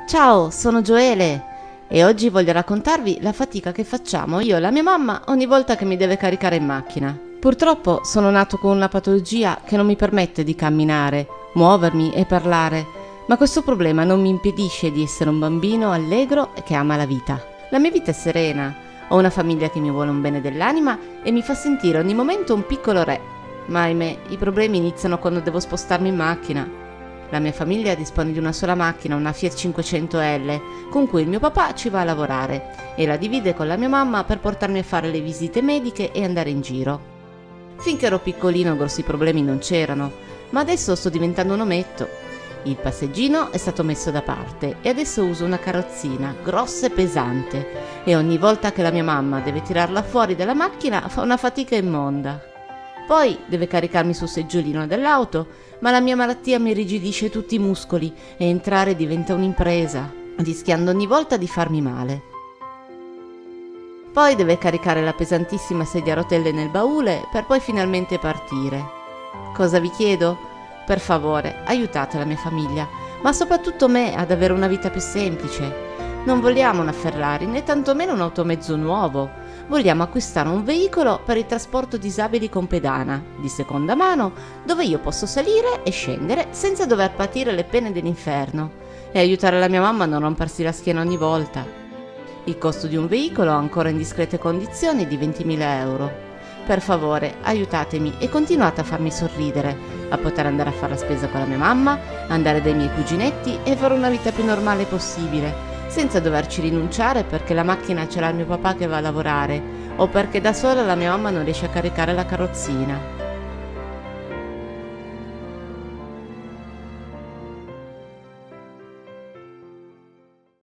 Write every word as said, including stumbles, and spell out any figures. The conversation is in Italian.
Ciao, sono Gioele e oggi voglio raccontarvi la fatica che facciamo io e la mia mamma ogni volta che mi deve caricare in macchina. Purtroppo sono nato con una patologia che non mi permette di camminare, muovermi e parlare, ma questo problema non mi impedisce di essere un bambino allegro e che ama la vita. La mia vita è serena, ho una famiglia che mi vuole un bene dell'anima e mi fa sentire ogni momento un piccolo re, ma ahimè i problemi iniziano quando devo spostarmi in macchina. La mia famiglia dispone di una sola macchina, una Fiat cinquecento L, con cui il mio papà ci va a lavorare e la divide con la mia mamma per portarmi a fare le visite mediche e andare in giro. Finché ero piccolino grossi problemi non c'erano, ma adesso sto diventando un ometto. Il passeggino è stato messo da parte e adesso uso una carrozzina grossa e pesante e ogni volta che la mia mamma deve tirarla fuori dalla macchina fa una fatica immonda. Poi deve caricarmi sul seggiolino dell'auto, ma la mia malattia mi irrigidisce tutti i muscoli e entrare diventa un'impresa, rischiando ogni volta di farmi male. Poi deve caricare la pesantissima sedia a rotelle nel baule per poi finalmente partire. Cosa vi chiedo? Per favore, aiutate la mia famiglia, ma soprattutto me ad avere una vita più semplice. Non vogliamo una Ferrari né tantomeno un automezzo nuovo. Vogliamo acquistare un veicolo per il trasporto disabili con pedana, di seconda mano, dove io posso salire e scendere senza dover patire le pene dell'inferno e aiutare la mia mamma a non rompersi la schiena ogni volta. Il costo di un veicolo, ancora in discrete condizioni, è di ventimila euro. Per favore, aiutatemi e continuate a farmi sorridere, a poter andare a fare la spesa con la mia mamma, andare dai miei cuginetti e fare una vita più normale possibile, senza doverci rinunciare perché la macchina ce l'ha il mio papà che va a lavorare o perché da sola la mia mamma non riesce a caricare la carrozzina.